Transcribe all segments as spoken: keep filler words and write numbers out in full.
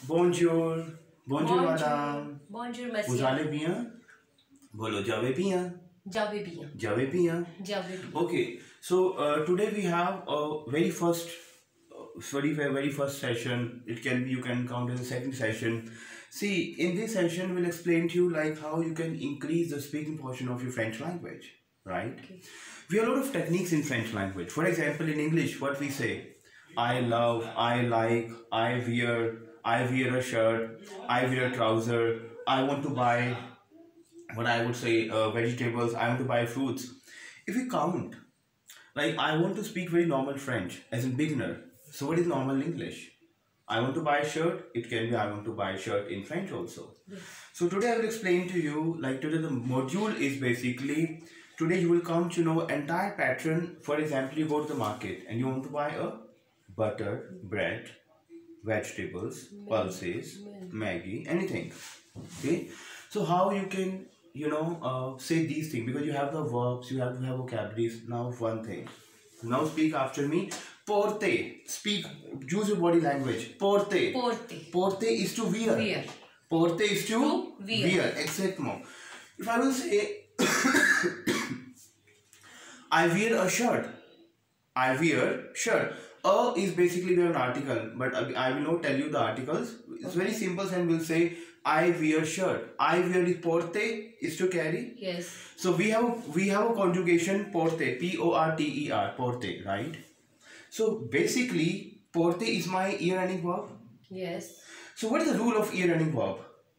Bonjour. Bonjour, Bonjour. madame. Bonjour, Vous monsieur. allez bien? Bolo, j'avais bien. J'avais bien. J'avais bien. J'avais bien. Okay, so uh, today we have a very first, uh, very very very first session. It can be you can count as a second session. See, in this session, we'll explain to you like how you can increase the speaking portion of your French language. Right? Okay. We have a lot of techniques in French language. For example, in English, what we say, I love, I like, I wear, I wear a shirt, I wear a trouser, I want to buy, what I would say, uh, vegetables, I want to buy fruits. If we count, like I want to speak very normal French as a beginner. So what is normal English? I want to buy a shirt, it can be I want to buy a shirt in French also. Yes. So today I will explain to you, like today the module is basically, today you will come to know entire pattern. For example, you go to the market and you want to buy a butter, bread, vegetables, pulses, Maggie, anything. Okay. So how you can, you know, uh, say these things, because you have the verbs, you have to have vocabularies. Now one thing. Now speak after me. Porte. Speak. Use your body language. Porte. Porte. Porte is to wear. Wear. Porte is to, To wear. wear. Exactement. If I will say, I wear a shirt. I wear shirt. A is basically an article, but I will not tell you the articles. It's very simple and we'll say I wear shirt. I wear is porte is to carry. Yes. So we have we have a conjugation porte, P O R T E R, porte, right? So basically porte is my ear ending verb. Yes. So what is the rule of ear ending verb?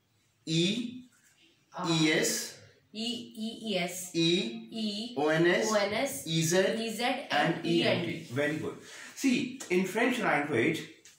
E, Uh, E S, E E E S. E, E O N S, O N S. E Z, E Z and and E E N N T. T. Very good. See, in French language,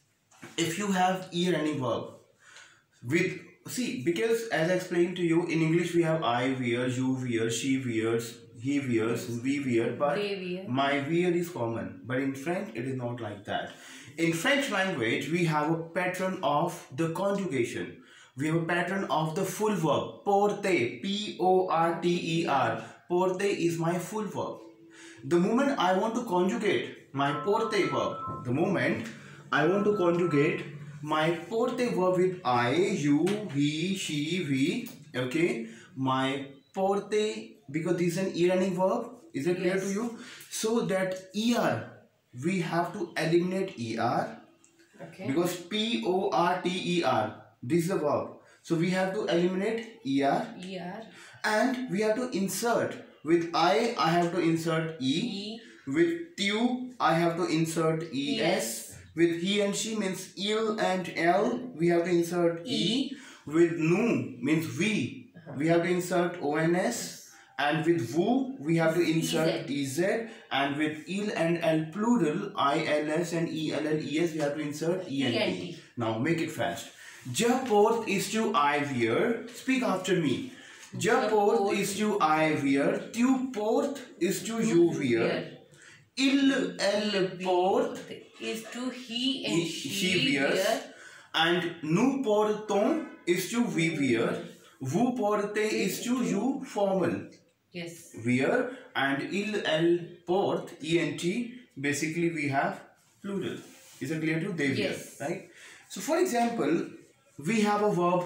if you have ear ending verb with, see, because as I explained to you, in English we have I wear, you wear, she wears, he wears, we wear, but They wear. my wear is common. But in French, it is not like that. In French language, we have a pattern of the conjugation. We have a pattern of the full verb. Porter, P O R T E R. Porter is my full verb. The moment I want to conjugate my porte verb, the moment I want to conjugate my porte verb with I, you, he, she, we, okay, my porte, because this is an ear ending verb, is it clear Yes. to you? So that er, we have to eliminate er, Okay. because P O R T E R, this is the verb. So we have to eliminate er, E R. and we have to insert. With I, I have to insert E. E. With you, I have to insert E S. Yes. With he and she means il and L, we have to insert E. E. With nu means we, we have to insert O N S. And with vous, we have to insert E Z. And with il and L plural, I L S and E L L E S, we have to insert E N E N T. T. Now make it fast. Je porte is to I wear. Speak after me. Je porte is to I wear. Tu portes is to you wear. Il, elle porte is to he and He- she, she wears. wear. and nous portons is to we wear. Vous portez is to you formal Yes. wear, and il, elle porte, E N T, basically we have plural. Is it clear to you? They wear, Yes. right? So for example, we have a verb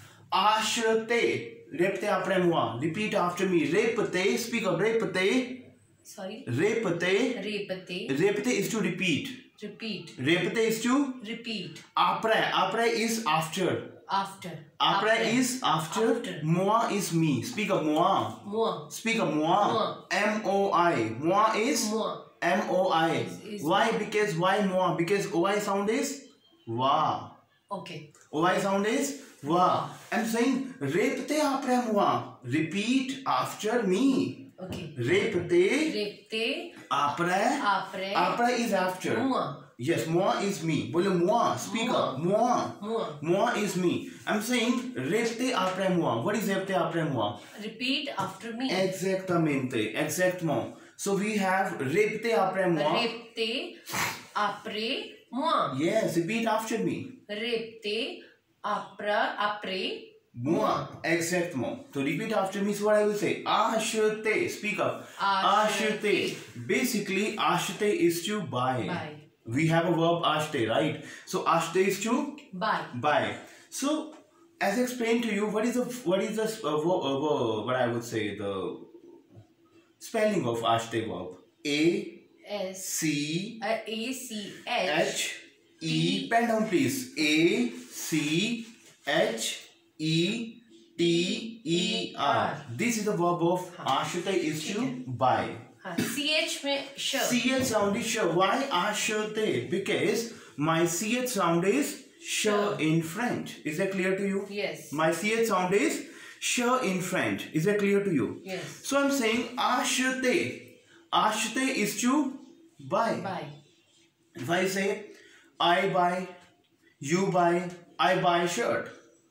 acheter. Répétez après moi. Repeat after me. Répétez. Speak up. Répétez. Sorry. Répétez. Répéter. Répétez is to repeat. Repeat. Répétez is to Repeat. après. Après is after. After. Après is after. After. Moi is me. Speak up. Moi. Moi. Speak up. Moi. Moi. M O I. Moi is Moi. M O I. Is- is- Why? Because why moi? Because O I sound is wa. Okay. O I sound is wa. I'm saying répétez après moi. Repeat after me. Okay. Répétez Répéter. après. Après. Après is after. Moi. Yes, moi is me. Bole moi. Speak up. Moi. Moi. Moi is me. I'm saying répétez après moi. What is répétez après moi? Repeat after me. Exactamente. Exactement. So we have répétez après moi. Répéter après moi. Yes, repeat after me. Répéter après après Moi. Exactement. So repeat after me. So what I will say? Acheter. Speak up. Acheter. Acheter. Basically, acheter is to buy. Buy. We have a verb acheter, right? So acheter is to buy. buy. So as explained to you, what is the what is the uh, vo- uh, vo- what I would say the spelling of acheter verb? A S C uh, A C H H E. Pen down, please. A C H E T E R. This is the verb of acheter is to buy. हाँ, C H में sh. C H sound is sh. Why acheter? Because my C H sound is sh in French. Is that clear to you? Yes. My C H sound is sh in French. Is that clear to you? Yes. So I'm saying acheter. Acheter is to buy. Buy. If I say I buy, you buy, I buy shirt.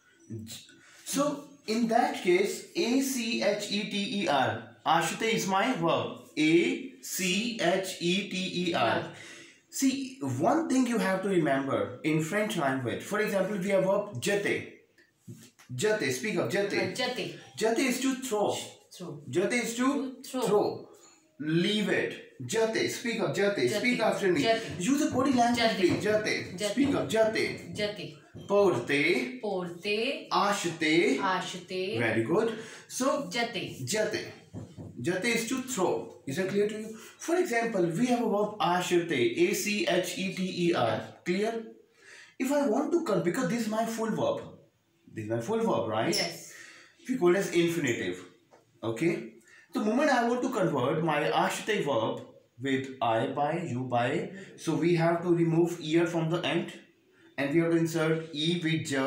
So in that case, A C H E T E R. Acheter is my verb. A C H E T E R. Yeah. See, one thing you have to remember in French language. For example, we have verb jeter. Jeter, speak up, jeter. हाँ, जते. Jeter is to throw. Throw. Jeter is to throw. throw. Leave it. Jeter, speak up, jeter. Jeter. Speak after me. Jeter. Use a body language, Jeter. please. Jeter. Jeter. Speak up, jeter. जते. Porte. पोरते. Acheter. आशते. Very good. So, जते. jeter. Jeter is to throw. Is that clear to you? For example, we have a verb acheter. A C H E T E R. Clear? If I want to convert, because this is my full verb. This is my full verb, right? Yes. We call it as infinitive. Okay? The moment I want to convert my acheter verb with I buy, you buy, so we have to remove ear from the end and we have to insert E with j.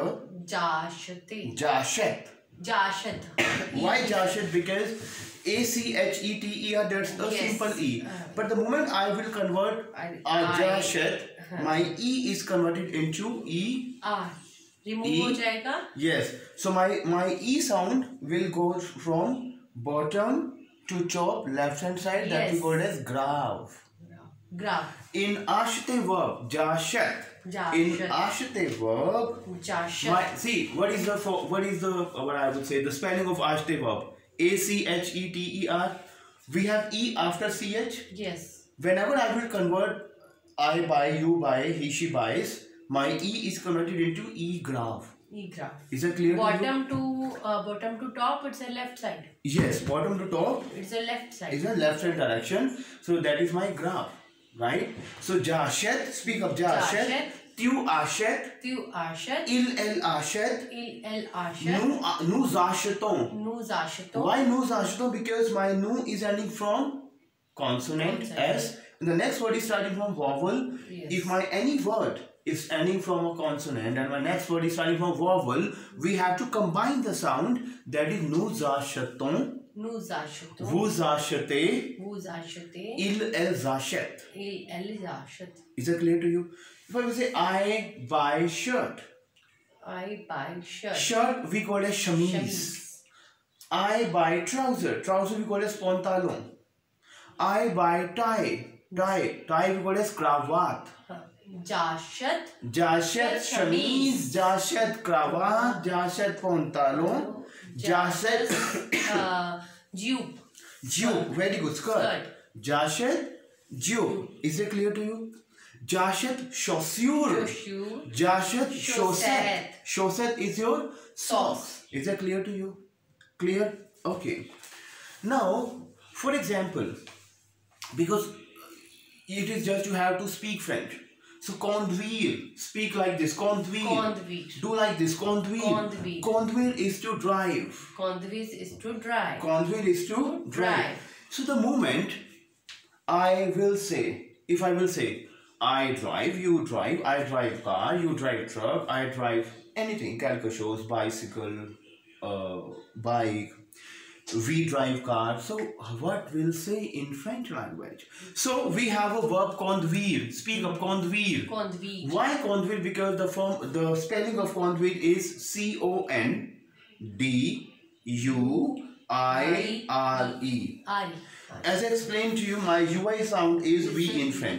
जाशते. Jashet. जाशत. Why Jashet? Because A C H E T E R, that's a Yes. simple E. Uh, But the moment I will convert I- a I- Jashet, हाँ. my E is converted into E. आ remove E. हो जाएगा. Yes. So my, my E sound will go from bottom to top left hand side. That we Yes. call as grave. ग्राफ. In acheter verb, Jashet. In जाशत. acheter verb, जाशत. my, see what is the for, what is the uh, what I would say the spelling of acheter verb? A C H E T E R. We have E after C H. Yes. Whenever I will convert I buy, you buy, he she buys, my E is converted into E grave. E graph. Is that clear to you? Bottom to uh, bottom to top, it's a left side. Yes, bottom to top It's a left side. is a left hand direction. So that is my graph, right? So Jashet, speak of Jashet. Jashet. Tu Ashet. Tu आशत. Il El Ashet. Il el आशत. Nu a- Nu Zasheton. Nu जाशतो. Why Nu Zasheton? Because my Nu is ending from consonant Consonant. S. And the next word is starting from vowel. Yes. If my any word is ending from a consonant and my next word is starting from vowel, we have to combine the sound. That is Nu Zasheton. Nu जाशतो. Vu Zashete. Vu जाशते. Il El Zashet. Il el जाशत. Is that clear to you? If I will say I buy shirt. I buy shirt. Shirt we call as chemise. Chemise. I buy trouser. Trouser we call as pantalon. I buy tie. Tie. Tie we call as cravat. हाँ. जाशत. Jashet chemise. Jashet cravat. Jashet pantalon. Jashet uh, jupe. jupe. Very good. Skirt. Skirt. Jashet jupe. Is it clear to you? Jashet chaussure. Shoe. Jashet Chaussette. chaussette. Chaussette is your Socks. socks. Is that clear to you? Clear? Okay. Now, for example, because it is just you have to speak French. So conduire, speak like this. Conduire. Conduire. Do like this. Conduire. Conduire. Conduire is to drive. Conduire is to drive. Conduire is to drive. Drive. So the moment I will say, if I will say, I drive, you drive, I drive car, you drive truck, I drive anything, calico shows, bicycle, uh, bike, we drive car. So what will say in French language? So we have a verb conduire. Speak of conduire. Conduire. Why conduire? Because the form, the spelling of conduire is C O N D U I R E. I. As I explained to you, my U I sound is V in French.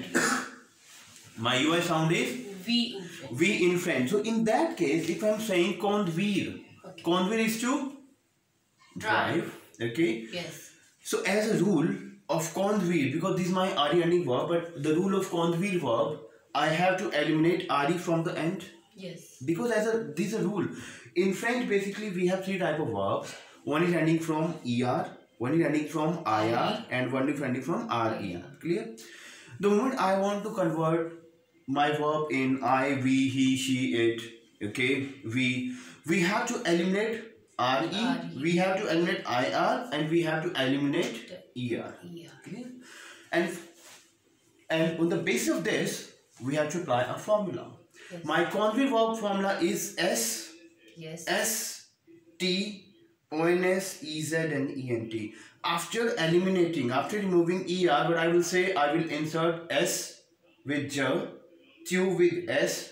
My U I sound is V in French. V in French. So in that case, if I'm saying conduire, Okay. conduire is to drive. Okay. Yes. So as a rule of conduire, because this is my R E ending verb, but the rule of conduire verb, I have to eliminate re from the end. Yes. Because as a this is a rule. In French, basically we have three type of verbs. One is ending from er, one is ending from ir, and one is ending from re. Clear? The moment I want to convert my verb in I, we, he, she, it, okay, we we have to eliminate re, we have to eliminate ir, and we have to eliminate er. Yeah. Clear? And and on the basis of this, we have to apply a formula. Yes. My conjugate verb formula is S, Yes. S, T, O N S, E Z and E N T. After eliminating, after removing er, what I will say, I will insert S with J, T with S,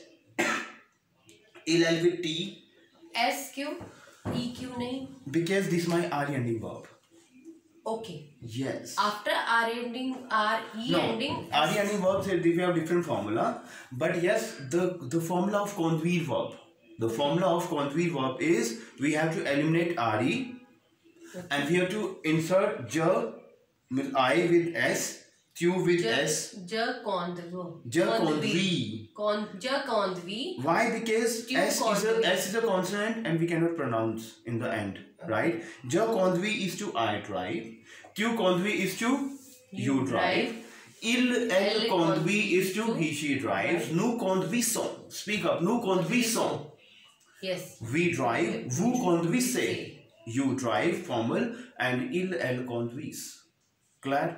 L L with T. S Q, E Q नहीं. Because this is my R ending verb. Okay. Yes. After R ending, R E No, ending. R S. ending verbs, we have different formula. But yes, the, the formula of conjugate verb. The formula of conjugate verb is we have to eliminate re and we have to insert j with I with S, Q with J, S, J conjugate. j conjugate. Con, J conjugate. Why? Because Q S is, a, conjugate. S is a consonant and we cannot pronounce in the end, right? J conjugate is to I drive, Q conjugate is to you, You drive. drive. Il, L L conjugate is to to he, she drives. Nous conduisons. Speak up. Nous conduisons. Yes. We drive. Vous conduisez. You drive, formal, and il, elle conduise. Glad?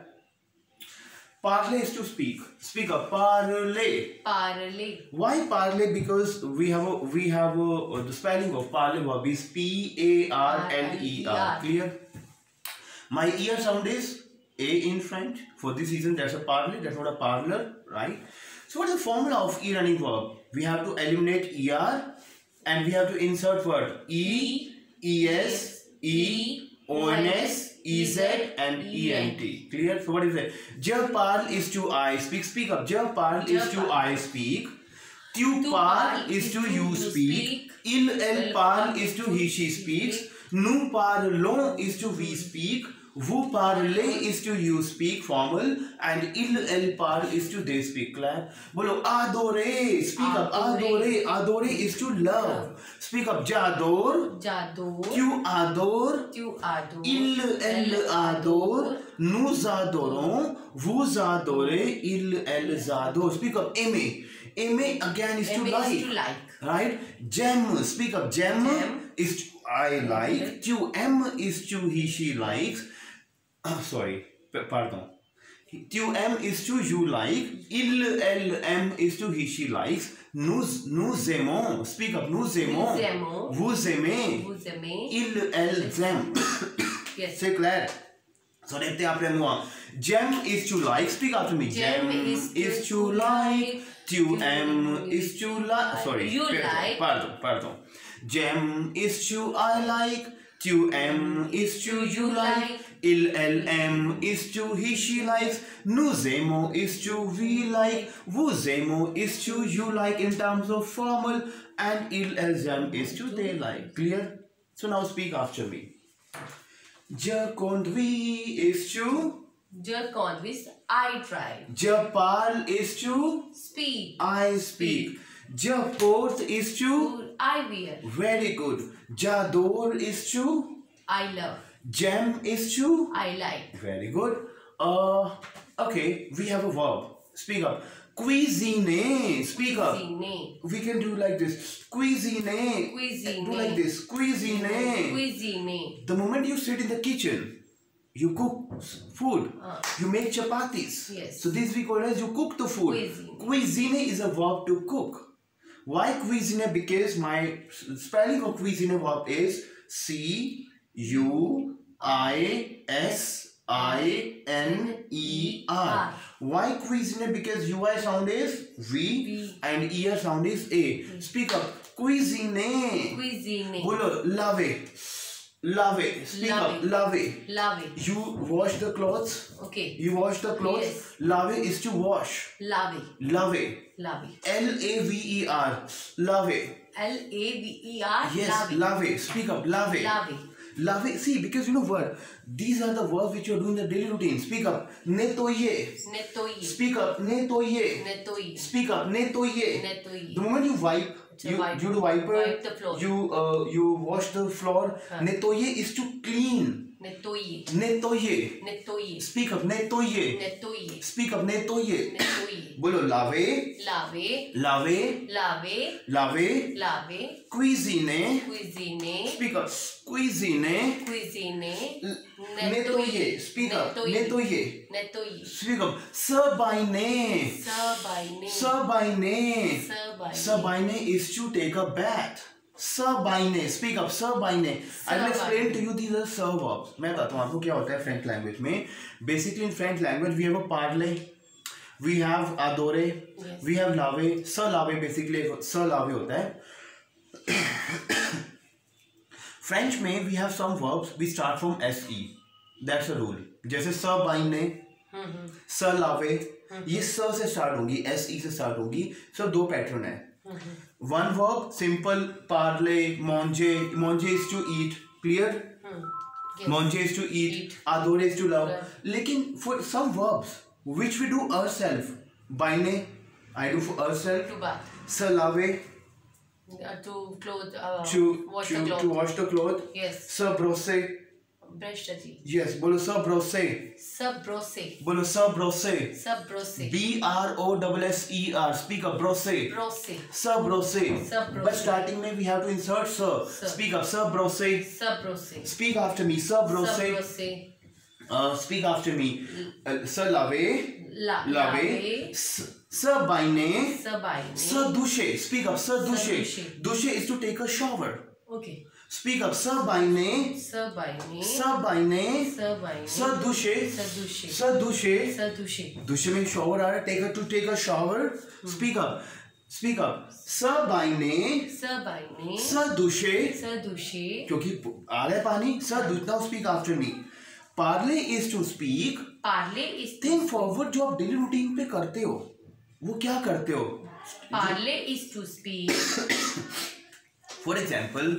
Parler is to speak. Speak up. Parler. Parler. Why parler? Because we have a we have a uh, the spelling of parler verb is P A R L E R. Clear? My ear sound is A in French. For this reason, that's a parler. That's not a parlor, right? So what is the formula of e running verb? We have to eliminate er, and we have to insert word e, es, e, ons, ez, and ent. Clear? So what is it? Je parle is to I speak. Speak up. Je parle Je is to parle. I speak. Tu Tu parles parles is to to you you speak. speak. Il, elle Elle parle parle is to to he, she she speaks. speak. Nous parlons is to we speak. Vous parlez is to you speak, formal, and il, elle parle is to they speak. Clear? Bolo, adorer. Speak up. Adorer. Adorer. Adorer is to love. Speak up. J'adore. J'adore. Tu adores. Tu adores. Il, elle adore. Nous adorons. Vous adorez. Il, elles adorent. Speak up. Aimer. Aimer again is to Aimer like. is to like. Right? J'aime. Speak up. J'aime J'aime. is to I like. Tu aimes is to he, she likes. Ah, sorry. P- Pardon. Tu aimes is to you like. Il, elle aime is to he, she likes. Nous, nous aimons. Speak up. Nous aimons. Nous aimons. Vous aimez. Vous aimez. Il, elles aiment. Yes. C'est clair. So répétez après moi. J'aime is to like. Speak after me. J'aime is to is to like. Tu Tu aimes is to like. Sorry. You pardon, like. Pardon. Pardon. J'aime is to I like. Tu aimes is to you like. Il, elle aime is to he, she likes. Nous aimons is to we like. Vous aimons is to you like in terms of formal. And il, elles aiment is to they like. Clear? So now speak after me. Je conduis is to. Je conduis. I drive. Je parle is to. Speak. I speak. Je porte is to. I wear. Very good. J'adore is to. I love. J'aime is to. I like. Very good. Uh, okay, we have a verb. Speak up. Cuisiner. Speak up. Cuisiner. We can do like this. Cuisiner. Cuisiner. Do like this. Cuisiner. Cuisiner. The moment you sit in the kitchen, you cook s- food. Uh. You make chapatis. Yes. So this we call as you cook the food. Cuisine. Cuisiner is a verb to cook. Why cuisiner? Because my s- spelling of cuisiner verb is C U I S I N E R. Why cuisiner? Because U I sound is V V. and E R sound is A. Speak up. Cuisiner. Cuisiner. Bolo, lave. Lave. Speak up. Lave. Lave. Lave. You wash the clothes. Okay. You wash the clothes. Yes. Lave is to wash. Lave. Lave. Lave. L A V E R. Lave. L A V E R. Yes, Lave. lave. Speak up. Lave. Lave. Lave, see, because you know what? These are the verbs which you are doing in the daily routine. Speak up. Netoye. Netoye. Speak up. Netoye. Netoye. Speak up. Netoye. Netoye. The moment you wipe, So you, wipe- you do wiper, wipe the floor. you uh, you wash the floor. Huh. Netoye is to clean. Netoye. Netoye. Netoye. Speak up. Netoye. Netoye. Speak up. Netoye. Netoye. बोलो लावे. Lave. Lave. Lave. Lave. Lave. Cuisine. Cuisine. Speak up. Cuisine. Cuisine. Netoye. Speak up. Netoye. Netoye. Speak up. Sabine. Sabine. Sabine. Sabine. Sabine is to take a bath. Sabine. Speak up. Sabine. I will explain to you these are sub verbs. मैं बताता हूँ आपको क्या होता है French language में. Basically in French language we have a parler, we have adore, Yes. we have lave. Se lave basically se lave होता है. French में we have some verbs we start from se. That's a rule. जैसे sabine, se lave, ये स से start होंगी, S E से start होगी. सब दो पैटर्न है. One verb simple parler, manger. Manger is to eat. Clear? Yes. Manger is to eat. Eat. Adore is to love. Love. लेकिन for some verbs which we do ourselves, bine, I do for ourselves. To bath. Se lave, Uh, to clothe. Uh, to wash to the cloth. to wash the cloth. Yes. Se brosser. Brush the teeth. Yes, बोलो se brosser. Sub brose. बोलो se brosser. Sub brose. B R O S S E R. Speak up, brosser. Brose. Se brosser. Se brosser. But starting में we have to insert se. Se. Speak up, se brosser. Sub brose. Speak after me, se brosser. Sub brose. Uh, speak after me. Uh, se lave. La. Lave. Se se bine. Sabine. Se douche. Speak up, se douche. douche. Douche is to take a shower. Okay. Speak up, se bine. Sabine. Se bine. Sabine. Se douche. Sadushe. Se douche. Sadushe. Douche में shower आ रहा है. Take a to take a shower. Speak up. Speak up. Se bine. Sabine. Se douche. Sadushe. क्योंकि आ रहा है पानी. Se douche. Now speak after me. Parler is to speak. Parley is think forward जो आप daily routine पे करते हो वो क्या करते हो. Parley is to speak. For example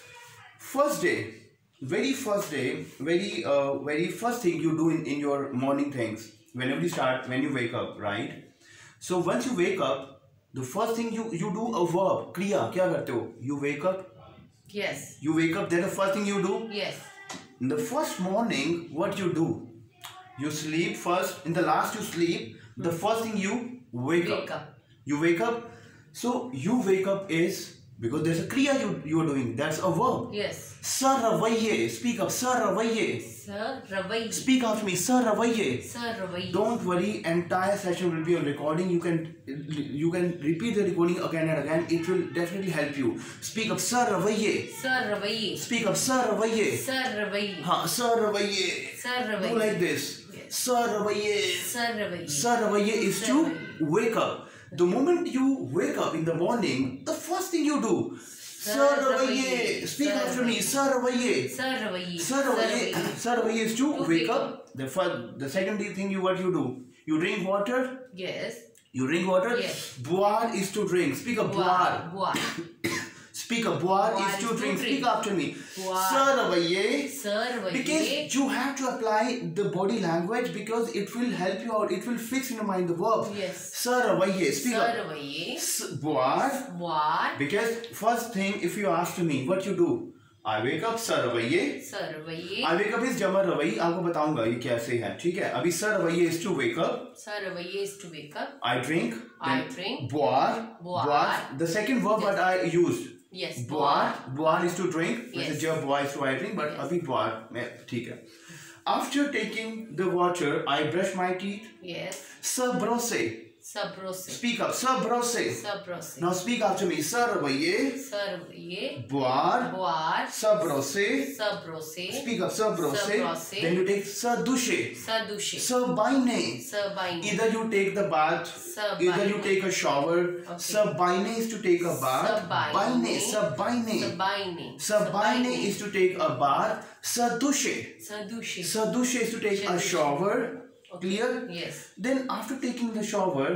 first day very first day very very first thing you do in in your morning things whenever you start when you wake up right. So once you wake up the first thing you you do a verb क्रिया क्या करते हो. You wake up Yes. You wake up that the first thing you do. Yes. In the first morning, what you do? You sleep first. In the last, you sleep. The first thing you wake, Wake up. up. You wake up. So you wake up is because there's a kriya you you are doing. That's a verb. Yes. Sir ravaiye. Speak up. Sir ravaiye. Sir Ravai. Speak after me. Sir ravaiye. Sir Ravai. Don't worry. Entire session will be on recording. You can you can repeat the recording again and again. It will definitely help you. Speak up. Sir ravaiye. Sir Ravai. Speak up. Sir ravaiye. Sir Ravai. हाँ sir ravaiye. Sir Ravai. Do like this. Yes. Sir ravaiye. Sir Ravai. Sir ravaiye is Sir to ravaiye. wake up. The moment you wake up in the morning, the first thing you do, Sir Sir ravaiye. ravaiye. Speak Sir after me. ravaiye. Sir ravaiye. Sir Ravai. Sir ravaiye. Sir ravaiye is to To wake wake up. The first, the second thing you what you do, you drink water. Yes. You drink water. Yes. Boire is to drink. Speak up. Boire. Boire. Speak up. Boire Boire is is to to drink. drink. Speak after me. Boire. Sir ravaiye. Sir Ravai. Because you have to apply the body language because it will help you out. It will fix in your mind the verb. Yes. Sir ravaiye. Speak Sir up. Ravai. S- Boire. Boire. Because first thing, if you ask me, what you do? I wake up. Sir ravaiye. Sir Ravai. I wake up is जमर रवैये. आपको बताऊंगा ये कैसे है. ठीक है. अभी sir ravaiye is to wake up. Sir Ravai is to wake up. I drink. I then drink. Boire. Boire. The second verb that I used. Yes. Boire. Boire is to drink. Yes. वैसे जब boire is to I drink, but Yes. अभी boire में ठीक है. After taking the water, I brush my teeth. Yes. Se brosse. Sir Brose. Speak up. Se brosse. Sir Brose. Now speak after me. Se ravaiye. Sir Ravai. Boire. Boire. Se brosse. Sir Brose. Speak up. Se brosse. Se brosse. Then you take se douche. Sir Douche. Se baine. Sir Baine. Either you take the bath. Se Either you baine. take a shower. Okay. Se baine is to take a bath. Se baine. Baine. Se baine. Sir Baine. Se baine is to take a bath. Se douche. Sir Douche. Se douche is to take Se a douche. shower. Okay. Clear? Yes. Then after taking the shower,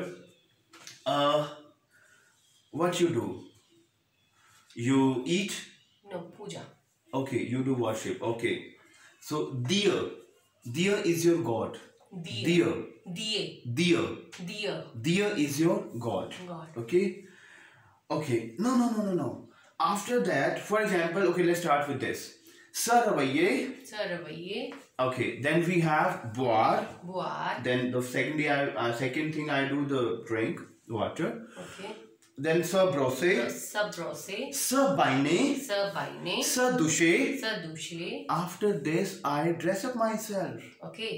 uh, what you do? You eat. No, puja. Okay, you do worship. Okay. So dear, dear is your God. Diya. Dear, Diye. dear, Diya. dear is your God. God. Okay. Okay. No, no, no, no, no. After that, for example, okay, let's start with this. Sir ravaiye. Sir ravaiye. Okay. Then we have boar. Boar. Then the second day, I uh, second thing I do the drink water. Okay. Then sir brose. Sir brose. Sir baine. Sir baine. Sir dushe. Sir dushe. After this, I dress up myself. Okay.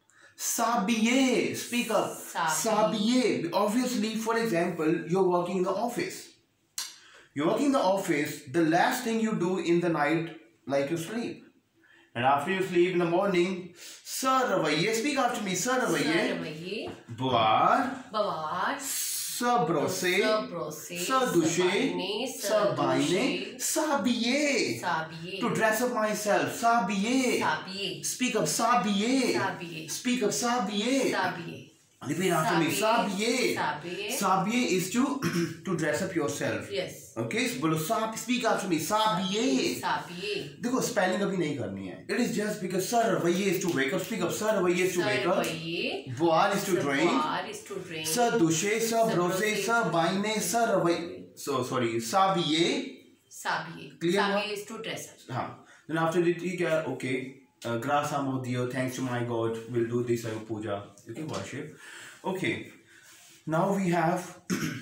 Sabiye. Speak up. Sabiye. Sabiye. Obviously, for example, you're working in the office. You're working in the office. The last thing you do in the night, like you sleep. And after you sleep in the morning, Sir ravaiye. Speak after me. Sir Sir ravaiye. ravaiye. Boar. Boar. Sir brose. Sir brose. Sir dushe. baine. Sir baine. Sabiye. Sabiye. To dress up myself. Sabiye. Sabiye. Speak up. Sabiye. Sabiye. Speak up. Sabiye. Sabiye. Repeat after me. Sabiye. Sabiye. Sabiye. Sabiye is to to dress up yourself. Yes. Okay, so बोलो साब speak after me. Sabiye. Sabiye. देखो spelling अभी नहीं करनी है. It is just because sir ravaiye is to wake up. Speak up. Sir ravaiye is to wake up. Sir ravaiye. Boar is to drink. Boar is to drink. Sir dushe. Sir brose. Sir baine. Sir ravaiye. So sorry. Sabiye. Sabiye. Clear Sabiye हुआ? is to dress up. हाँ. Then after that ठीक है. Okay. Uh, Grass amo diyo. Thanks to my God. We'll do this uh, puja. You can worship. Okay. Now we have.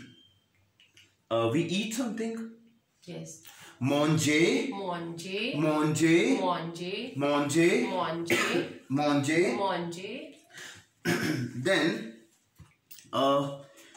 uh, we eat something. Yes. Manger. Manger. Manger. Manger. Manger. Manger. Manger. Manger. Then, uh,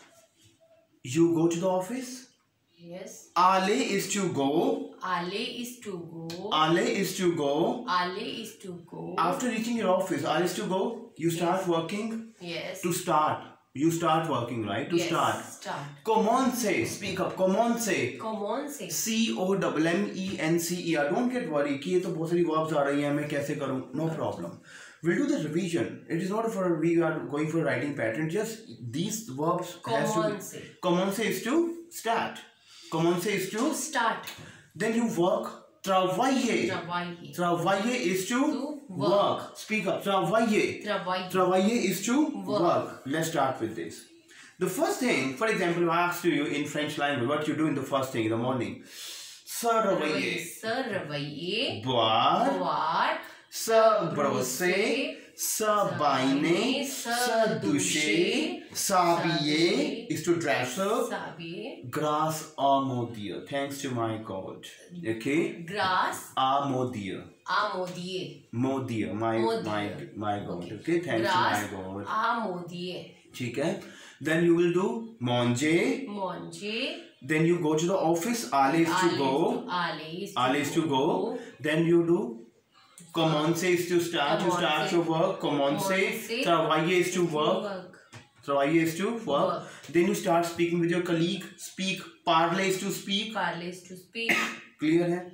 you go to the office. Yes. Ale is to go. Ale is to go. Ale is to go. Ale is to go. After reaching your office, Ale is to go. You start Yes. working. Yes. To start. You start working, right? To yes. start. Start. Commence. Speak up. Commence. Commence. C O M M E N C E R. Don't get worried कि ये तो बहुत सारी verbs आ रही हैं मैं कैसे करूँ? No problem. We'll do the revision. It is not for we are going for writing pattern. Just these verbs has to Commence. be. Commence is to start. Commence is to. To start. Then you work. Travailler. Travailler. Travailler is to, To work. work. Speak up. Travailler. Travailler. Travailler is to work. Work. Let's start with this. The first thing, for example, I asked you in French language, what you do in the first thing in the morning. Sir ravaiye. Sir ravaiye. Boire. Boire. Sir brosser. Sir baine. Sir Sir doucher. doucher. S'habiller is to dress up. Sabiye. Grâce à mon Dieu. Thanks to my God. Okay? Grass. À mon Dieu. Amodier. Mon Dieu. My, Mon my, Dieu. my God. Okay. Okay? Thanks Grass. to my God. Amodier. ठीक है? Then you will do manger. Manger. Then you go to the office. Ale is to go. Ale is to Ale is to go. Then you do. Commence is to start. You start Commence. your work. Commence. Commencer. Travailler is to work. Work. Travailler is to work. Work. Then you start speaking with your colleague. Speak. Parler is to speak. Parler is to speak. Clear है?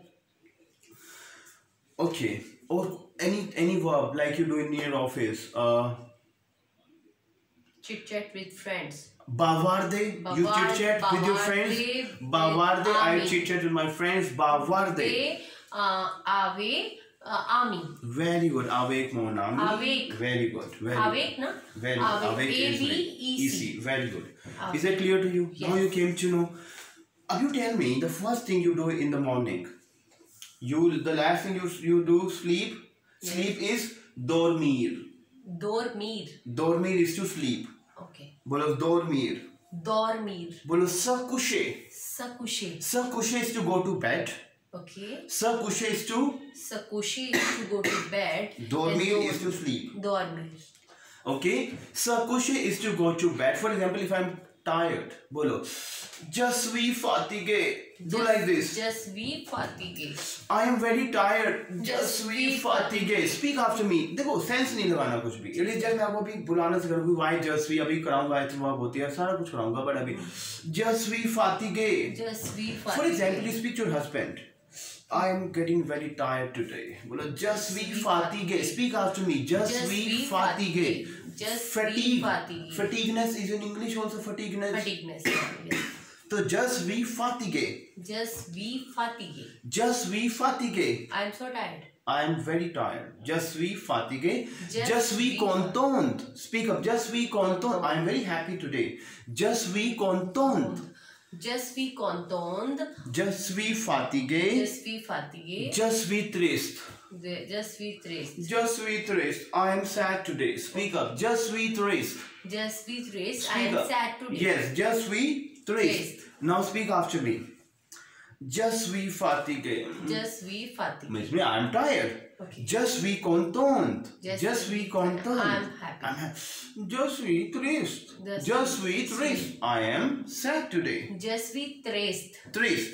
Okay. Or any any verb like you do in your office. Uh, Chit chat with friends. Bavarde. You chit chat with your friends. Bavarde. Bavarde. I Ami. chit chat with my friends. Bavarde. They uh, ave uh, Ami. Very good. Awake Monami. Awake. Very good. Very Awake, good. na? Very good. Awake. Awake is A V very E C. easy. Very good. Awake. Is that clear to you? Yes. Now you came to know. Now you tell me the first thing you do in the morning. You the last thing you you do sleep. Yes. Sleep is dormir. Dormir. Dormir is to sleep. Okay. बोलो dormir. Dormir. बोलो se coucher. Se coucher. Se coucher is to go to bed. Okay. Se coucher is to. Se coucher is to go to bed. Dormir And is to sleep. Dormir. Okay. Se coucher is to go to bed. For example, if I'm tired, बोलो je suis fatigué. Do Just- like this. Just be fatigué. I am very tired. Je Just suis be fatigué. Speak after me. देखो sense नहीं लगाना कुछ भी. It is just मैं आपको अभी बुलाने से करूँगी. Why je suis अभी कराऊँगा. ऐसी बात होती है. सारा कुछ कराऊँगा. But अभी je suis fatigué. Just be fatigué. For example, you speak to your husband. I am getting very tired today. बोलो je suis fatigué. Speak after me. Je Just suis be fatigué. Just Fatigue. be fatigué. Fatigueness is in English also fatigueness. Fatigueness. Yes. तो je suis fatigué. Je suis fatigué. Je suis fatigué. I am so tired. I am very tired. Je suis fatigué. Je Je suis suis- content. Speak up. Je suis content. I am very happy today. Je suis content. Je suis contente. Je suis Je fatigué. suis fatigué. Je suis triste. Je je suis triste. Je suis triste. I am sad today. Speak up. Je suis triste. Je suis triste. I Speak am up. sad today. Yes, je suis triste. Triste. Now speak after me. Je suis fatigué. Je suis fatigué. Means me, I am tired. Okay. Je suis content. Je Je suis- suis content. I am happy. I'm ha- Je suis triste. Je Je suis suis triste. I am sad today. Je suis triste. Triste.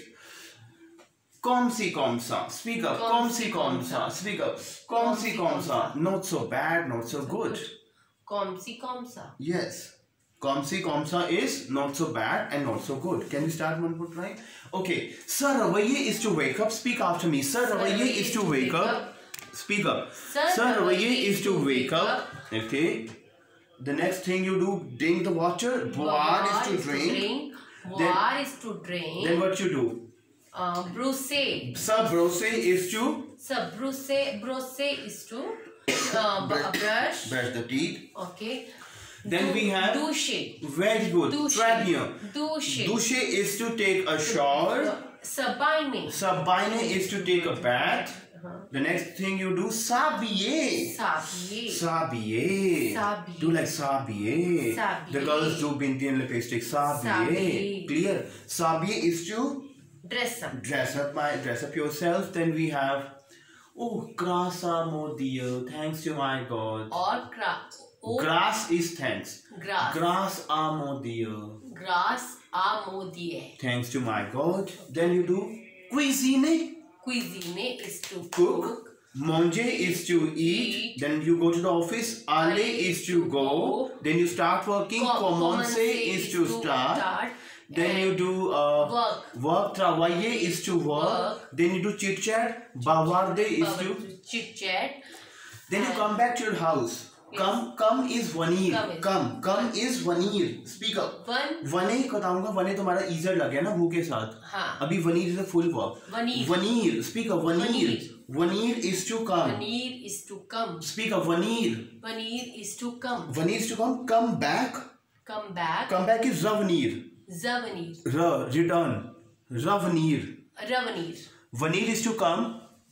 Comme si comme ça. Speak up. Comme Comme si si comme comme ça. ça. Speak up. Comme si comme ça. Not so bad, not so good. Comme si comme ça. Yes. Comme si comme ça is not so bad and not so good. Can we start one more try? Okay. Sir Ravaiye is to wake up. Speak after me. Sir Ravaiye is to wake up. Speak up. Sir Sir Ravaiye Ravaiye is to wake up. Okay. The next thing you do, drink the water. Boire is to drink. Boire is to drink. Then what you do? Uh, brosser. Sir Brose is to So brosser, brosser is to uh, b- brush. brush the teeth. Okay. Then we have- douche. Very good. Douche. Très bien. Douche. Douche is to take a shower. Sabine. Sabine is to take a bath. The next thing you do, s'habiller. S'habiller. S'habiller. S'habiller. Do like s'habiller. S'habiller. The girls do binti and lipstick. S'habiller. S'habiller. Clear. S'habiller is to Dress up. dress up my dress up yourself. Then we have, oh, grâce à mon Dieu, thanks to my God. Or grass. Or Grass is thanks. grass. Grâce à mon Dieu, Grass à maudire. thanks to my God. Then you do cuisiner. Cuisine is to Cook. cook. Manger is to eat. Eat. Then you go to the office. Aller Aller is to go. Then you start working. Co- Commencer is to start. Then you and do uh, work. work. Travailler is to work. Work. Then you do chit chat. Bavarde is to. chit chat. Then you and- come back to your house. Yes. Come, come is vanir. Come is- Come, come is vanir. Speak up. One. वने को बताऊंगा वने तुम्हारा ईजर लग गया ना वो के साथ हाँ. अभी वनीर is a full verb Vanir. वनीर स्पीक अ वनीर Vanir. वनीर is to come Paneer is to come. Speak a वनीर Paneer is to come. वनीर is to come come back Come back. Come back is रवनीर Zavanir. र return रवनीर Ravanir. वनीर is to come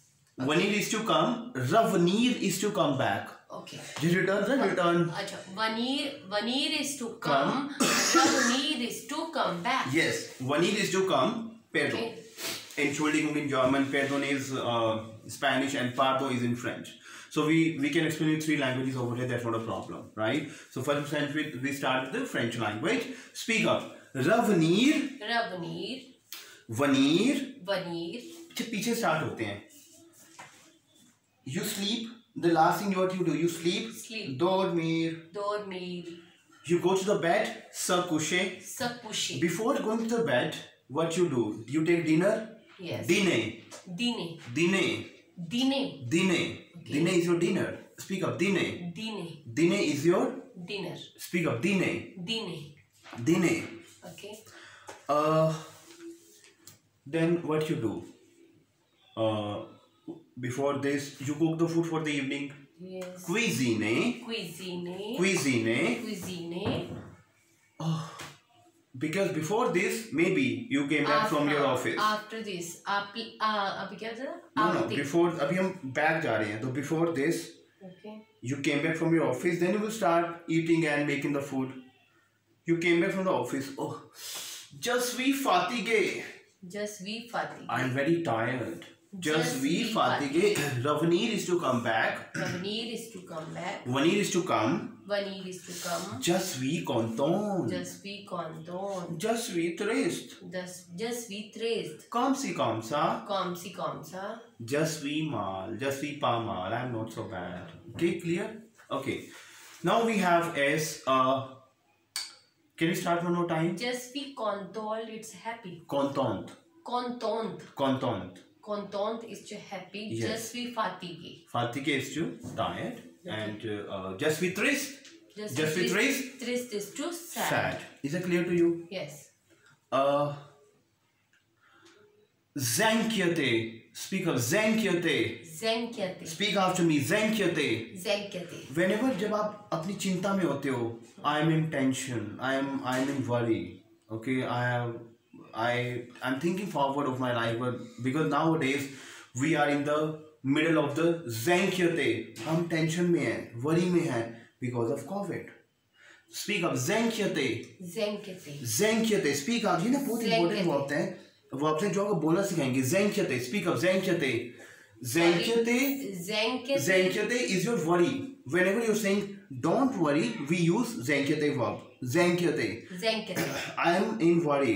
वनीर is to come रवनीर is to come back Okay. Return है return अच्छा. Vanir. Vanir is to come. Ravanir is to come back. yes वनीर is to come पेडो Okay. Entschuldigung in German, perdon is uh, Spanish, and pardo is in French. So we, we can explain in three languages over here, that's not a problem, right? So first we, we start with the French language. Speak up. Revenir, Ravanir. venir, Vanir. पीछे पीछे start होते हैं. You sleep, the last thing what you do, you sleep. Sleep. Dormir. Dormir. You go to the bed, se coucher. Se coucher. Before going to the bed, what you do? You take dinner? Yes. Dîner. Dîner. Dîner. Dîner. Dîner. Okay. Dîner is your dinner. Speak up. Dîner. Dîner. Dîner is your. Dinner. Speak up. Dîner. Dîner. Dîner. Okay. Uh. Then what you do? Uh. Before this, you cook the food for the evening. Yes. Cuisine. Cuisine. Cuisine. Cuisine. Because before this, maybe you came back from your office. After this. आप uh, अभी क्या था? No, no. After. Before, अभी हम back जा रहे हैं. तो before this, Okay. you came back from your office. Then you will start eating and making the food. You came back from the office. Oh, just we fatigué. Just we fatigué. I am very tired. Just Just we we fatigué. Ravanir is to come back. Vanir is to come back. Vanir is to come. Vanir is to come. Just we content. Just we condone. Just we triste. Just, just we traced. Comme si comme ça. Comme si comme ça. Just we mal. Just we pas mal. I am not so bad. Okay, clear? Okay. Now we have as uh. Can you start one more time? Just we condole. It's happy. Content. Content. Content. Content is to happy. Yes. Just we fatigué. Fatigué is to tired. And uh, uh, just we triste. Just, Just we trist- triste. Trist is to sad. Sad. Is that clear to you? Yes. Uh, Zenkyate. Speak of Zenkyate. Zenkyate. Speak after me. Zenkyate. Zenkyate. Whenever जब आप अपनी चिंता में होते हो, I am in tension. I am I am in worry. Okay, I am I I'm thinking forward of my life, but because nowadays we are in the middle of the Zenkyate. हम tension में हैं, worry में हैं because of COVID. Speak up. Zenkyate. Zenkyate. Zenkyate. Speak up. ये ना बहुत important verb हैं. Verb हैं जो आपको बोलना सिखाएंगे. Zenkyate. Speak up. Zenkyate. Zenkyate. Zenkyate. Zenkyate is your worry. Whenever you're saying don't worry, we use Zenkyate verb. Zenkyate. Zenkyate. I am in worry.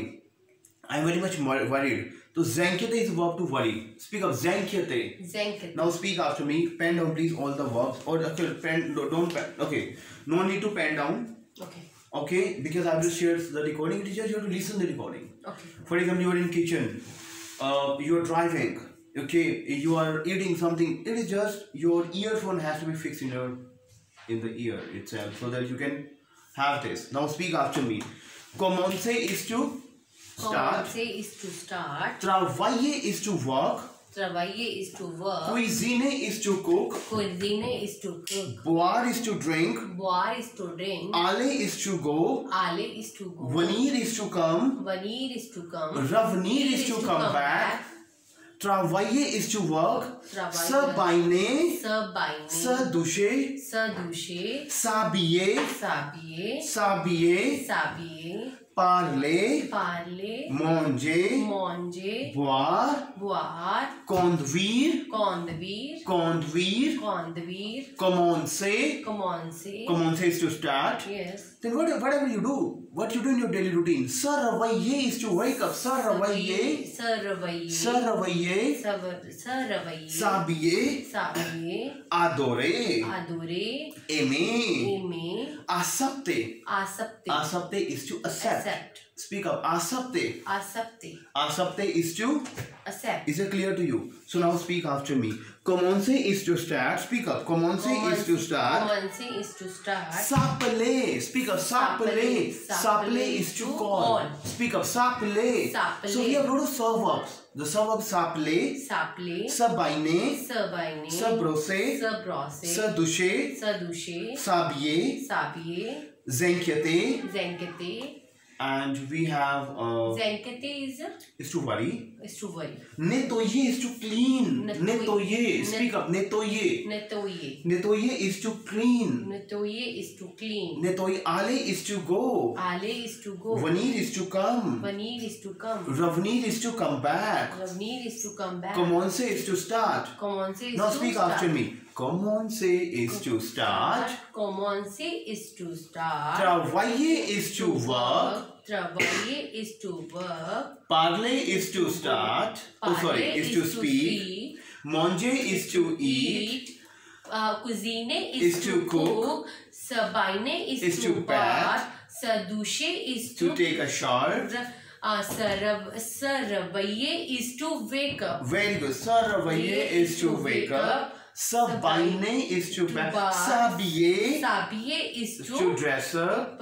I am very much wor- worried. So Zenkyate is a verb to worry. Speak up. Zenkyate. Zenkyate. Now speak after me. Pen down please all the verbs. Or okay, pen no, don't pen. Okay. No need to pen down. Okay. Okay, because I will share the recording. It is just you have to listen the recording. Okay. For example, you are in kitchen. Uh, you are driving. Okay, you are eating something. It is just your earphone has to be fixed in your in the ear itself so that you can have this. Now speak after me. Commencer is to start. Commencer is to start. Travailler is to work. Travailler is to work. Cuisiner is to cook. Cuisiner is to cook. Boire is to drink. Boire is to drink. Aller is to go. Aller is to go. Venir is to come. Venir is to come. Revenir is to come back. Travailler is to work. Se baigner. Se baigner. Se doucher. Se doucher. S'habiller. S'habiller. S'habiller. S'habiller. Parler. Parler. Manger. Manger. Boire. Boire. Conduire. Conduire. Conduire. Conduire. Commencer. Commencer. Commencer is to start. Yes. Then what, whatever you do, what you do in your daily routine. Se réveiller is to wake up. Se réveiller. Se réveiller. Se réveiller. Se se réveiller. S'habiller. S'habiller. Adorer. Adorer. Aimer. Aimer. Accepter. Accepter. Accepter is to accept. Accept. Speak up. Accepter. Accepter. Accepter is to. Accept. Is it clear to you? So now speak after me. Commencer is to start. Speak up. Commencer is to start. Commencer is to start. S'appeler. Speak up. S'appeler. S'appeler is to call. Speak up. S'appeler. S'appeler. So we have a lot of serve verbs. The serve verb s'appeler. S'appeler. Se baigner. Se baigner. Se brosser. Se brosser. Se doucher. Se doucher. S'habiller. S'habiller. S'inquiéter. S'inquiéter. And we have uh, S'inquiéter is is to worry. is to worry. Nettoyer is to clean. Nettoyer. Nettoyer. Speak up. Nettoyer. Nettoyer. Nettoyer is to clean. Nettoyer is to clean. Nettoyer. Aller is to go. Aller is to go. Venir is to come. Venir is to come. Revenir is to come back. Revenir is to come back. Commencer is to start. Commencer is Now to speak start. after me. Commencer is to start. Commencer is to start. Travailler is to work. Travailler is to work. Parler is to start. Oh, sorry, Parler is to speak. Manger is to eat. Uh, cuisiner is, Is to, to cook. cook. Se baigner is, Is to to bath. bath. Se doucher is To to, take a shower. Uh, se rev- se réveiller is to wake up. Very good. Se réveiller is to wake up. Se baigner is to bath. S'habiller S'habiller is is to to, dress up.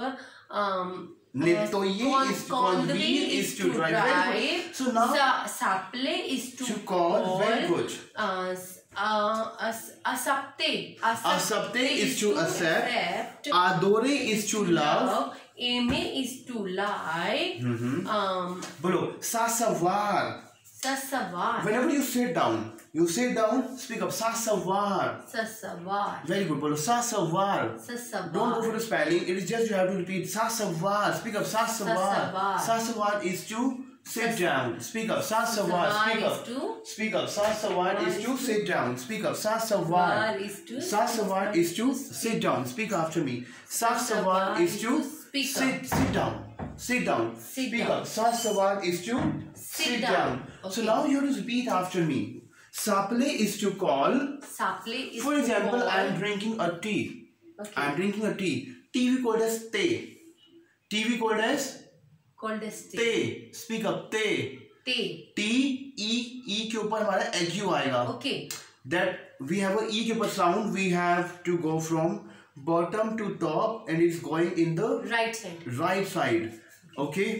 um, Nettoyer con- is to conduire conduire is to drive. Very good. So now Sa- s'appeler is to, to call. Very good. Uh, s- uh, as- accepter. Accepter is to accept. accept. Adorer is to love. Aimer is to like. Mhm. Um, Bolo. Ça savoir. se savoir. Whenever you sit down, you sit down. Speak up. Ça savoir. Se savoir. Very good. Bolo. Ça savoir. Se savoir. Don't go for the spelling. It is just you have to repeat. Ça savoir. Speak up. Ça savoir. savoir. Ça savoir is to sit Ça- down. Speak up. Ça savoir. Savoir Speak is up. to. Speak up. Ça savoir is to sit down. Speak up. Ça savoir. Savoir is to. Ça savoir is to sit down. Speak after me. Ça savoir is to speak sit sit down. Sit down. Sit Speak down. up. Ça savoir is to Sit sit down. down. So Okay. now you have to repeat after me. S'appeler is to call. S'appeler is For to example, call. I am drinking a tea. Okay. I am drinking a tea. Tea we called as te. Tea we called as Called as tea. te. Speak up. Te. Tea. T E E के ऊपर हमारा एग्यू आएगा. Okay. That we have a E के ऊपर sound. We have to go from bottom to top, and it's going in the Right side. right side. Okay.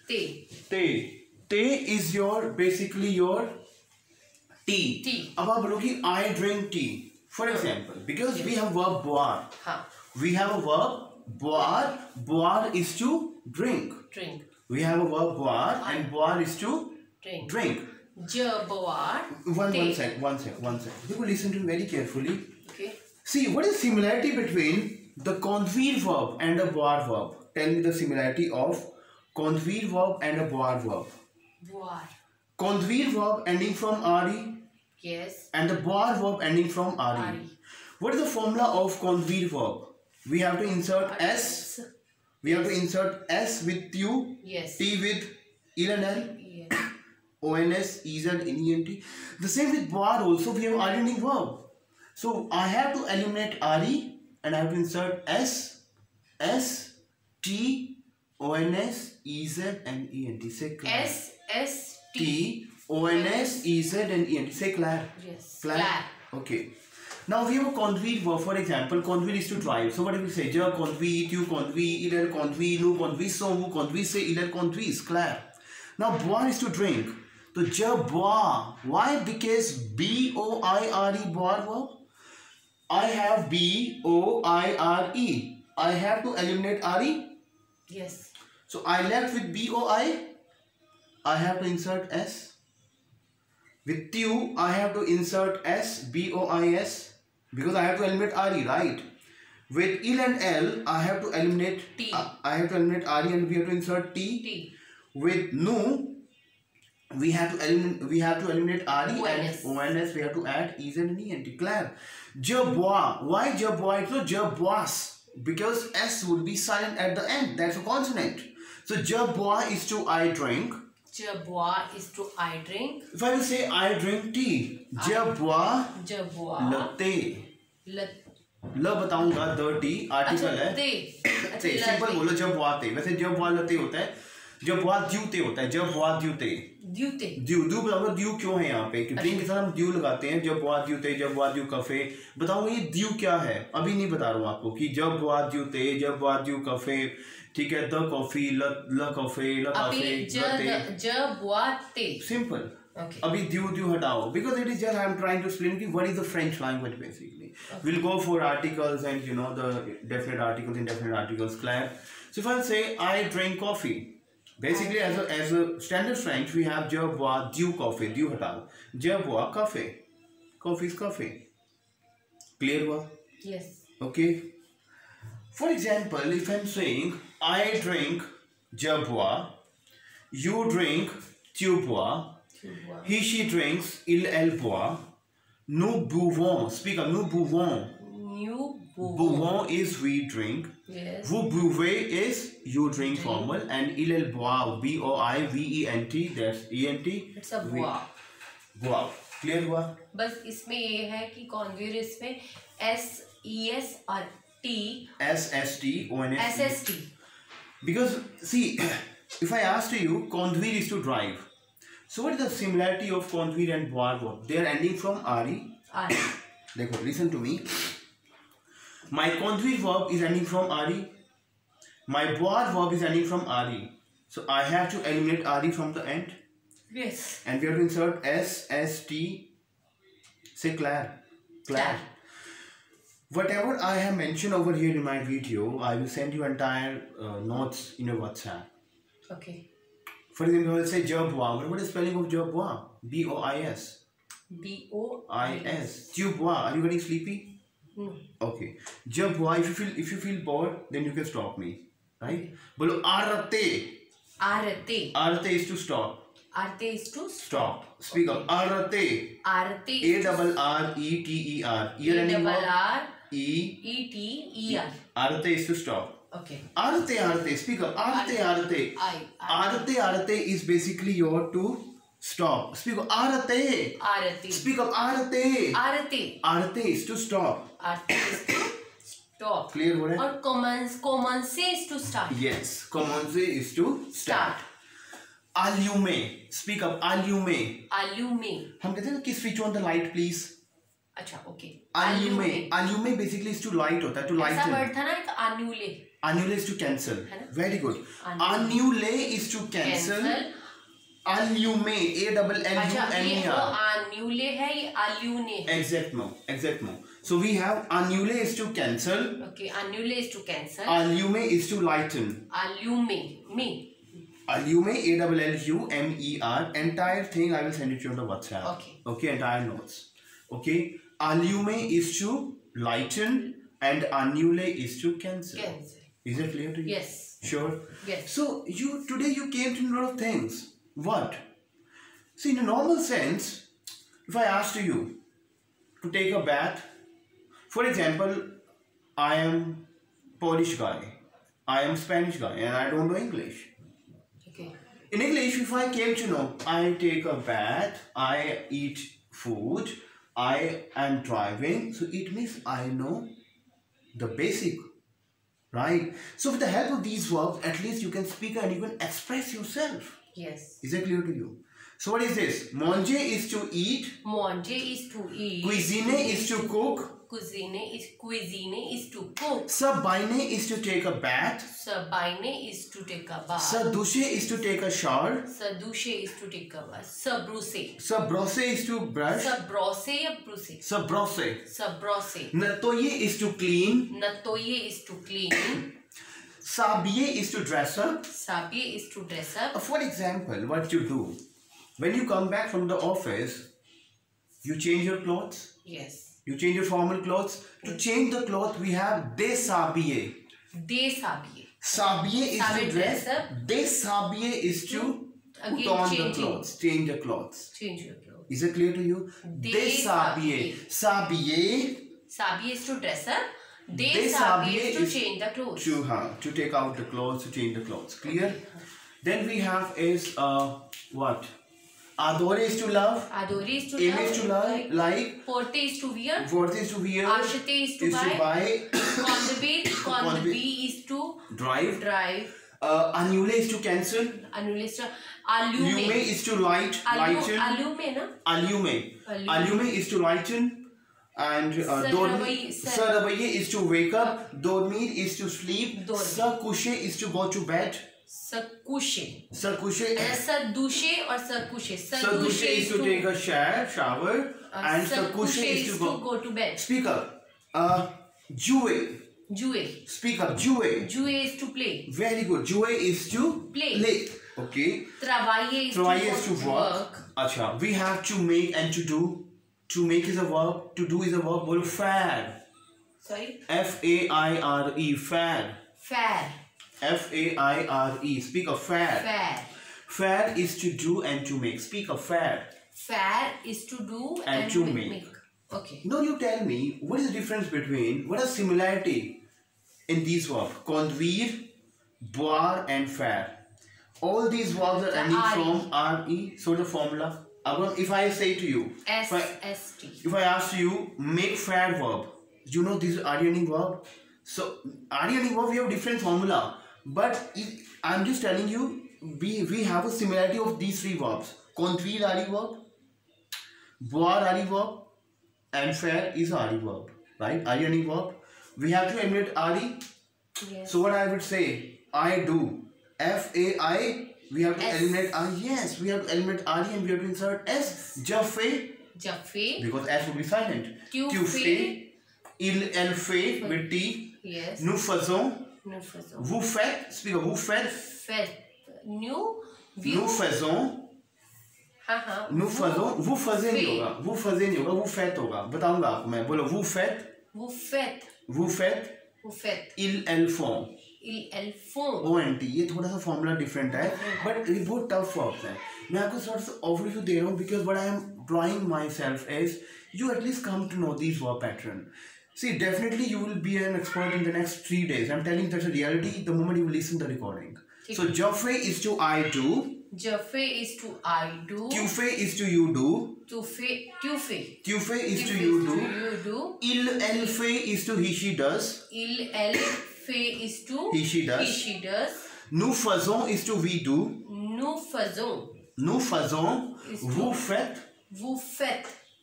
ते ते ते is your basically your tea. Tea अब आप बोलोगे I drink tea. For example, because we have verb boire. हाँ We have a verb boire. Boire is to drink. Drink We have a verb boire and boire is to drink drink. जबवार One ते one sec, one sec, one sec. You will listen to me very carefully. Okay See, what is similarity between the conjugative verb and a boire verb? Tell me the similarity of conjugative verb and a boire verb. वार Conjugative verb ending from re yes and the boire verb ending from re. Re. What is the formula of conjugative verb? We have to insert s. We have to insert s with u, yes t with il and l, yes ons, ez, ent. The same with boire also. We have alternating verb. So I have to eliminate re and I have to insert s, s, t, ons, ez and ent. Say clear. S S T, ons, ez and ent. Say clear. Yes Clear? Okay. Now we have a conjugative verb. For example, conjugative is to drive. So what do we say? Je conduis, tu conduis, il elle conduit, nous conduisons, vous conduisez, il elle conduise. Clair. Now boire is to drink. So je bois. Why? Because B O I R E boire verb. I have B O I R E. I have to eliminate R E. Yes So I left with B O I. I have to insert S. With you, I have to insert S, B O I S, because I have to eliminate R E, right? With il and L, I have to eliminate T. Uh, I have to eliminate R E and we have to insert T. T With nu, we have to eliminate we have to eliminate R E O N and S. O N S. We have to add E and E and T. Clear? Je bois. Why je bois? It's not je bois because S would be silent at the end. That's a consonant. So je bois is to I drink. जबवार is to I drink If I will say I drink tea, je bois जबवार latte. लते ल बताऊंगा the T article है ते ते simple बोलो जब bois ते. वैसे जब bois latte होता है, जब bois द्यूते होता है, जब bois द्यूते द्यूते द्यू द्यू बताऊंगा द्यू क्यों है यहाँ पे. ड्रिंक के साथ हम द्यू लगाते हैं. जब bois द्यूते, जब bois द्यू कफे. बताऊंगा ये द्यू क्या है, अभी नहीं बता रहा हूँ आपको कि जब bois द्यूते, जब bois द्यू कफे. ठीक है, द कॉफी, ल ल कफे, ल अभी काफे, ज ल ते. जबवाते सिंपल. ओके अभी द्यू द्यू हटाओ because it is just I am trying to explain कि what is the French language basically. We'll go for articles and you know the definite articles, indefinite articles. Clear? So if I say I drink coffee, basically as a as a standard French we have je bois du coffee, du हटाओ. Je bois café. Coffee is coffee. Clear हुआ? Yes Okay. For example, if I'm saying I drink je bois, you drink tu bois. He, she drinks, il, elle boit. Nous buvons. Speak up. Nous buvons. न्यू Buvons is we drink. Yes Vous buvez is you drink formal. And il, elle boit. B O I V E N T. That's E N T. It's a बुआ Boit. Clear हुआ? बस इसमें ये है कि कॉन्वेयर इसमें एस ई एस और T S S T O N S. S S T Because see, if I asked you, conduire is to drive. So what is the similarity of conduire and boire verb? They are ending from re. R देखो, listen to me. My conjugative verb is ending from re. My boire verb is ending from re. So I have to eliminate re from the end, yes and we have to insert s, s, t. Say clear, Clear. Whatever I have mentioned over here in my video, I will send you entire uh, notes in your WhatsApp. Okay For example, I will say je bois. What is spelling of je bois? B O I S. B O I S. Tu bois. Are you getting sleepy? No Okay. Je bois. If you feel if you feel bored, then you can stop me. Right? Bolo arate. आरते Arate is to stop. आरते is to Stop. Speak up. Arate. आरते A double R E T E R. Ear ending double verb. R E. E T E R Arate is to stop. Okay Arate arate. Speak up. Arate arate. I Arate arate is basically your to stop. Speak up. Arate. आरती Speak up. Arate. आरती Arate is to stop. आरती is to stop Clear हो रहा है? और कॉमन कॉमन से is to start Yes. Commence is to start. Start Allume. Speak up. Allume. आलू में हम कहते हैं ना कि switch on the light please. अच्छा okay Allume. Allume basically is to light होता है. To ऐसा lighten. वर्ड था ना एक आन्यूले Annule is to cancel. है ना? Very good. Annule. Annule is to cancel. Cancel. Allume, A double L U अच्छा M ये E वो R. annule है ये alune है. Exactement, exactement. So we have annule is to cancel. Okay, annule is to cancel. Allume is to lighten. Allume, me. Allume, A double L U M E R. Entire thing I will send it to you on the WhatsApp. Okay. Okay, entire notes. Okay. Allume is to lighten and annule is to cancel. Cancel. Is it clear to you? Yes. Sure. Yes. So you today you came to know a lot of things. What? See, in a normal sense, if I asked you to take a bath, for example, I am Polish guy, I am Spanish guy, and I don't know English. Okay. In English, if I came to know, I take a bath, I eat food, I am driving, so it means I know the basic, right? So with the help of these verbs, at least you can speak and you can express yourself. Yes. Is that clear to you? So what is this? Manger is to eat. Manger is to eat. Cuisine is to cook. Cuisine is cuisine is to cook. Sabine is to take a bath. Sabine is to take a bath. Sadushe is to take a shower. Sadushe is to take a bath. Sabruse. Sabrose is to brush. Sabrose या bruse. Sabrose. Sabrose. Natoye is to clean. Natoye is to clean. Sabie is to dress up. Sabie is to dress up. For example, what you do when you come back from the office, you change your clothes. Yes. You change your formal clothes. To change the cloth, we have deshabille. Deshabille. Sabie is Sabie to dress. dress up. Deshabille is to Again put on the changing. clothes, change the clothes. Change your clothes. Is it clear to you? Deshabille. Sabie. Sabie is to dress up. Deshabille Deshabille is to is change the clothes. To huh, to take out the clothes, to change the clothes. Clear? Then we have is uh what? Adore is to love. Adore is to Aim love. is to love. Like. Porte is to wear. Worth is to wear. Ashite is to is buy. to buy. Conduit. Conduit. Conduit is to Drive. drive. Uh, annule is to cancel. Annule is to Lume allume. is to light. Lighten. Allume na? Allume. Allume. Allume is to lighten. And uh, dormi. Saravaye- sar- Saravaye is to wake up. Dormir is to sleep. Dormir. Sakushe is to go to bed. Sakushe. Sakushe. Sadushe or sakushe. Sadushe is to take a shower. Shower. uh, And sakushe sakushe is to go. go to bed. Speak up. Uh, Jue. Jue. Speak up. Jue. Jue is to play. Very good. Jue is to Play. play. Okay. Travailler is Try to, is to work. work. Acha. We have to make and to do. To make is a verb. To do is a verb. Bolo fair. Sorry. F A I R E. Fair. Fair. F A I R E. Speak of fair. Fair. Fair is to do and to make. Speak of fair. Fair is to do And and, to ma- make. Okay. Now you tell me, what is the difference between, what is similarity in these verbs? Conduire, boire and faire. All these verbs are The ending R E. from R E. So the formula. Abram, if I say to you, S if I, S T. if I ask you, make faire verb, you know this is R E ending verb. So R E ending verb, we have different formula. But it, I'm just telling you, we, we have a similarity of these three verbs. Conduire R E verb, boire R E verb, and faire is R E verb, right? R E ending verb. We have to eliminate R E. Yes. So what I would say, I do. F A I. We have to S. eliminate R. Yes, we have to eliminate R E and we have to insert S. Jaffe. Jaffe. Because S will be silent. Tu Tu fais. fais. Il, elle fait with T. Yes. Nous faisons. Nous faisons. Vous faites. Speak of vous faites. Fait. Nous. Nous faisons. हाँ हाँ. Nous Vous faisons. Vous faisiez नहीं faites. होगा. vous faisiez नहीं होगा. vous faites होगा. बताऊंगा आपको मैं. बोलो vous faites. Vous faites. vous faites. Vous faites. ils, elles font. Ils, elles font. O N T ये थोड़ा सा फॉर्मूला डिफरेंट है बट ये बहुत टफ वर्ब्स है मैं आपको सॉर्ट से ओवरव्यू दे रहा हूँ because what I am drawing myself is you at least come to know this verb pattern see definitely you will be an expert in the next three days I'm telling you that's a reality the moment you will listen to the recording so Jaffe is to I do Jaffe is to I do. tu fais is to you do Tu fais. Tu fais. tu fais is Tu to fais you is do to you do. il elle fait is to he she does Il, elle fait is to He, she does. He, she does. nous faisons is to we do Nous faisons. nous faisons Is to- vous faites Vous faites.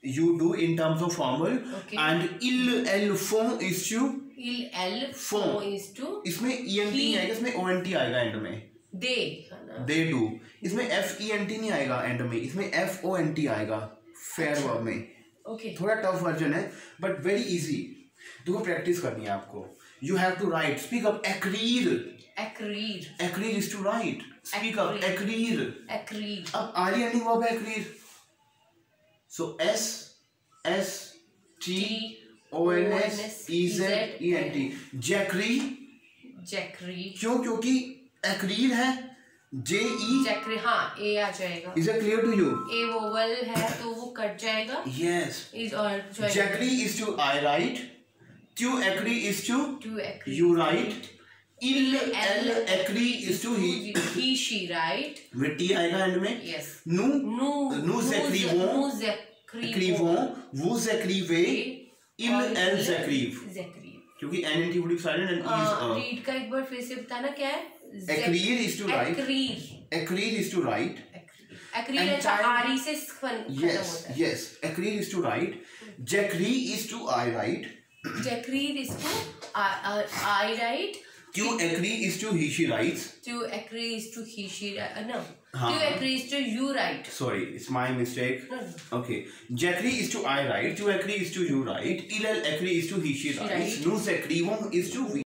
you do in terms of formal. Okay. And il el fond is to il el fond is to इसमें ent नहीं आएगा, इसमें ont आएगा end में. they है ना. they do. इसमें fent नहीं आएगा एंड में, इसमें font आएगा फेयर वर्ब में. ओके. थोड़ा टफ वर्जन है बट वेरी इजी. देखो प्रैक्टिस करनी है आपको. You have to write. Speak up. Akrir. Akrir. Akrir is to write. Speak up. Akrir. Akrir. अब आरी ending verb है akrir. So S S T O N S E Z E N T. Jackery. Jackery. क्यों? क्योंकि akrir है. J E. Jackery. हाँ A आ जाएगा. Is it clear to you? A vowel है तो वो कट जाएगा. Yes. Is और Jackery is to I write. To agree is to to agree. You write. Il el agree is to he. He she right. With T आएगा end में. Yes. Nous Nous nous écrivons. Nous écrivons. Vous écrivez. Il elle écrivent. Écrivent. क्योंकि N N T would be silent and E is a. Read का एक बार फिर से बताना क्या है? Agree is to write. Agree. Agree is to write. Agree अच्छा आरी से खत्म होता है. Yes yes. Agree is to write. Jackery is to I write. Jackery is to I, uh, I write. To agree is to he she writes. To agree is to he she uh, no. हाँ. To agree is to you write. Sorry, it's my mistake. No, no. Okay. Jackery is to I write. To agree is to you write. Il elle agree is to he she writes. Nous écrivons is to we.